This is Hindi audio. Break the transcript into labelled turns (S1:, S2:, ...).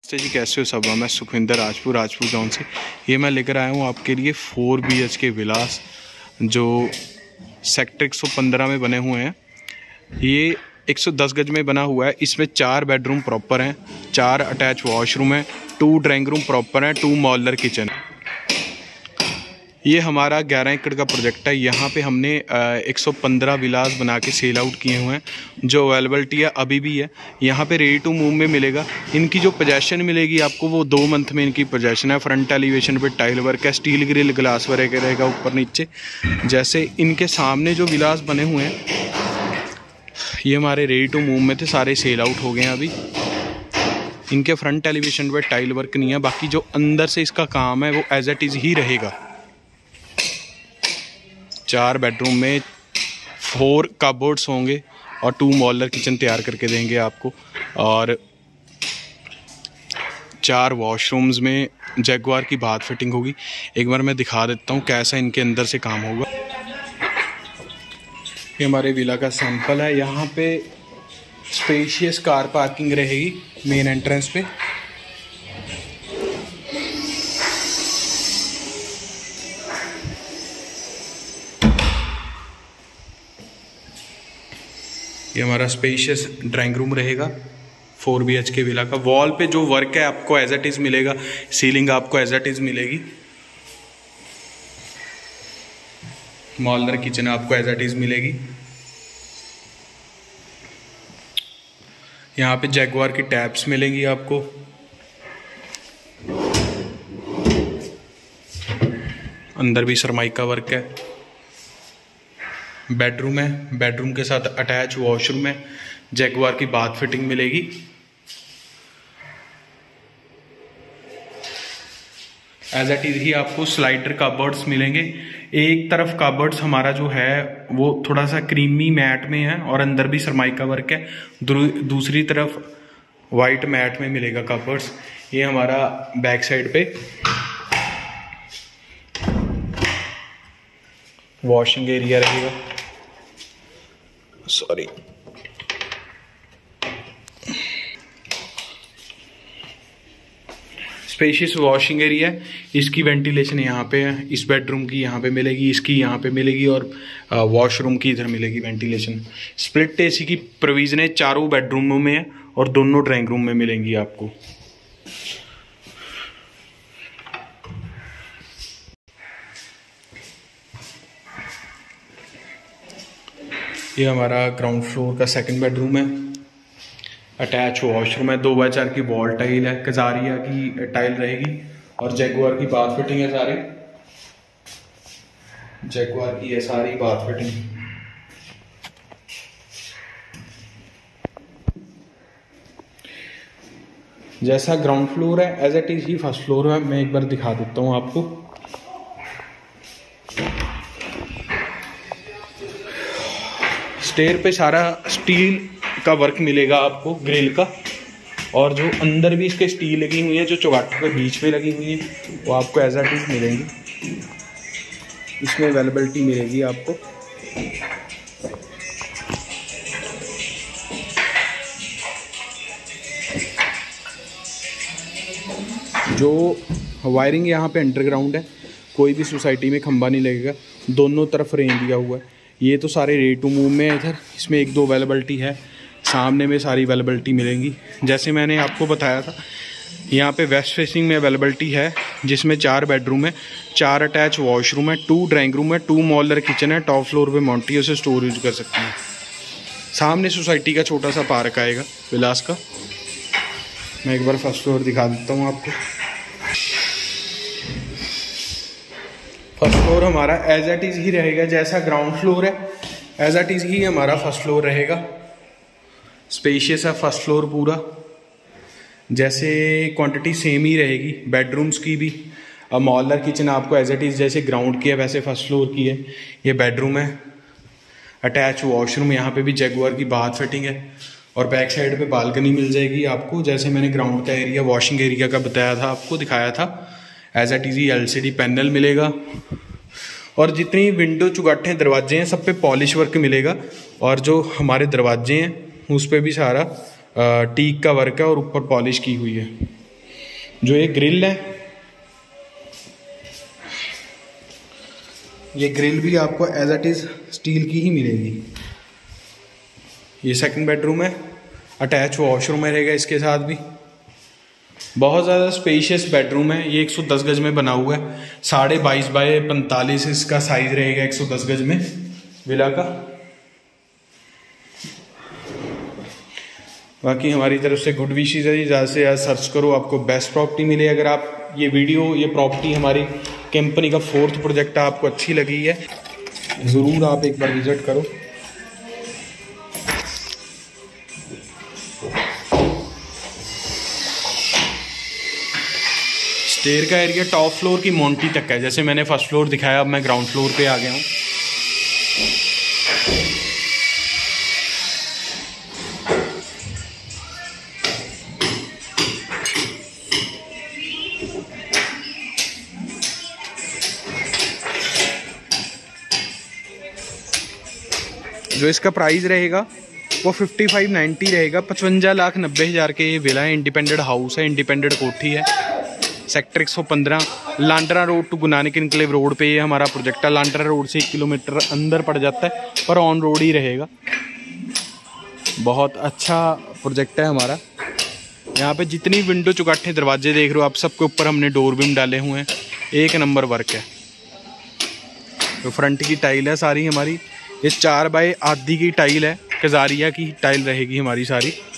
S1: जी कैसे हो सब। मैं सुखविंदर राजपूत जॉन से ये मैं लेकर आया हूँ आपके लिए 4 BHK विलास जो सेक्टर 115 में बने हुए हैं। ये 110 गज में बना हुआ है। इसमें 4 बेडरूम प्रॉपर हैं, 4 अटैच वॉशरूम है, 2 ड्राइंग रूम प्रॉपर हैं, 2 मॉड्यूलर किचन। ये हमारा 11 एकड़ का प्रोजेक्ट है। यहाँ पे हमने 115 विलास बना के सेल आउट किए हुए हैं। जो अवेलेबिलिटी है अभी भी है। यहाँ पे रेडी टू मूव में मिलेगा। इनकी जो पोजेसन मिलेगी आपको वो 2 मंथ में इनकी पोजेसन है। फ्रंट एलिवेशन पे टाइल वर्क है, स्टील ग्रिल ग्लास वर्क रहेगा ऊपर नीचे। जैसे इनके सामने जो विलास बने हुए हैं ये हमारे रेडी टू मूव में थे, सारे सेल आउट हो गए हैं अभी। इनके फ्रंट एलिवेशन पे टाइल वर्क नहीं है, बाकी जो अंदर से इसका काम है वो एज इट इज़ ही रहेगा। 4 बेडरूम में 4 कबोर्ड्स होंगे और 2 मॉड्यूलर किचन तैयार करके देंगे आपको। और 4 वॉशरूम्स में जैगुआर की बाथ फिटिंग होगी। एक बार मैं दिखा देता हूँ कैसा इनके अंदर से काम होगा। ये हमारे विला का सैंपल है। यहाँ पे स्पेशियस कार पार्किंग रहेगी मेन एंट्रेंस पे। ये हमारा स्पेशियस ड्राइंग रूम रहेगा 4 BHK विला का। वॉल पे जो वर्क है आपको एज इट इज़ मिलेगा, सीलिंग आपको एज इट इज़ मिलेगी। मॉड्यूलर किचन आपको एज इट इज़ मिलेगी। यहाँ पे जैगुआर की टैब्स मिलेंगी आपको। अंदर भी सरमाइका वर्क है। बेडरूम है, बेडरूम के साथ अटैच वॉशरूम है, जैगुआर की बाथ फिटिंग मिलेगी। एज इट इज ही आपको स्लाइडर कबर्ड्स मिलेंगे। एक तरफ कबर्ड्स हमारा जो है वो थोड़ा सा क्रीमी मैट में है और अंदर भी सरमाइका वर्क है। दूसरी तरफ वाइट मैट में मिलेगा कबर्ड्स। ये हमारा बैक साइड पे वॉशिंग एरिया रहेगा। सॉरी, स्पेशियस वॉशिंग एरिया है। इसकी वेंटिलेशन यहाँ पे है, इस बेडरूम की यहाँ पे मिलेगी, इसकी यहाँ पे मिलेगी और वॉशरूम की इधर मिलेगी वेंटिलेशन। स्प्लिट एसी की प्रोविजन है, 4 बेडरूमों में है और दोनों ड्राइंग रूम में मिलेंगी आपको। ये हमारा ग्राउंड फ्लोर का 2nd बेडरूम है। अटैच वॉशरूम है, 2x4 की वॉल टाइल है, कजारिया की टाइल रहेगी और जैगुआर की बाथ फिटिंग है। सारी जैगुआर की है सारी बाथ फिटिंग। जैसा ग्राउंड फ्लोर है एज इट इज ही फर्स्ट फ्लोर है। मैं एक बार दिखा देता हूँ आपको। स्टेयर पे सारा स्टील का वर्क मिलेगा आपको, ग्रिल का। और जो अंदर भी इसके स्टील लगी हुई है, जो चौगाठों के बीच में लगी हुई है वो आपको एज इट इज मिलेंगी। इसमें अवेलेबिलिटी मिलेगी आपको। जो वायरिंग यहाँ पे अंडरग्राउंड है, कोई भी सोसाइटी में खंबा नहीं लगेगा। दोनों तरफ रेंज दिया हुआ है। ये तो सारे रेडी टू मूव में है। इधर इसमें 1-2 अवेलेबिलिटी है, सामने में सारी अवेलेबिलिटी मिलेंगी। जैसे मैंने आपको बताया था, यहाँ पे वेस्ट फेसिंग में अवेलेबिलिटी है जिसमें 4 बेडरूम है, 4 अटैच वॉशरूम है, 2 ड्राइंग रूम है, 2 मॉड्यूलर किचन है। टॉप फ्लोर पे मोंटी उसे स्टोर यूज कर सकते हैं। सामने सोसाइटी का छोटा सा पार्क आएगा विलास का। मैं एक बार फर्स्ट फ्लोर दिखा देता हूँ आपको। फर्स्ट फ्लोर हमारा एज इट इज ही रहेगा, जैसा ग्राउंड फ्लोर है एज इट इज ही हमारा फर्स्ट फ्लोर रहेगा। स्पेशियस है फर्स्ट फ्लोर पूरा। जैसे क्वांटिटी सेम ही रहेगी बेडरूम्स की भी। मॉड्यूलर किचन आपको एज इट इज जैसे ग्राउंड की है वैसे फर्स्ट फ्लोर की है। ये बेडरूम है, अटैच वॉशरूम, यहाँ पे भी जैगुआर की बाथ फिटिंग है और बैक साइड पे बालकनी मिल जाएगी आपको। जैसे मैंने ग्राउंड का एरिया वॉशिंग एरिया का बताया था, आपको दिखाया था। As it is LCD panel मिलेगा और जितनी विंडो चुगाठे दरवाजे हैं सब पे पॉलिश वर्क मिलेगा। और जो हमारे दरवाजे हैं उस पर भी सारा टीक का वर्क है और ऊपर पॉलिश की हुई है। जो ये ग्रिल है, ये ग्रिल भी आपको एज इट इज स्टील की ही मिलेगी। ये सेकंड बेडरूम है, अटैच वॉशरूम रहेगा इसके साथ भी। बहुत ज़्यादा स्पेशियस बेडरूम है। ये 110 गज में बना हुआ है, 22.5 बाय 45 इसका साइज रहेगा 110 गज में विला का। बाकी हमारी तरफ से गुड विशेज है, ज़्यादा से ज़्यादा सर्च करो, आपको बेस्ट प्रॉपर्टी मिले। अगर आप ये प्रॉपर्टी हमारी कंपनी का 4th प्रोजेक्ट है, आपको अच्छी लगी है, ज़रूर आप एक बार विजिट करो। स्टेयर का एरिया टॉप फ्लोर की मोंटी तक है। जैसे मैंने फर्स्ट फ्लोर दिखाया, अब मैं ग्राउंड फ्लोर पे आ गया हूँ। जो इसका प्राइस रहेगा वो 5590 रहेगा। 55,90,000 के ये विला है। इंडिपेंडेंट हाउस है, इंडिपेंडेंट कोठी है, sector 115 Landra road to Guru Nanak enclave road पे ये हमारा प्रोजेक्ट है। लांडरा रोड से 1 किलोमीटर अंदर पड़ जाता है, पर ऑन रोड ही रहेगा। बहुत अच्छा प्रोजेक्ट है हमारा। यहाँ पे जितनी विंडो चौकाठे दरवाजे देख रहे हो आप, सबके ऊपर हमने डोर बीम डाले हुए हैं। 1 नंबर वर्क है। तो फ्रंट की टाइल है सारी हमारी, ये 4 बाय आधी की टाइल है, कजारिया की टाइल रहेगी हमारी सारी।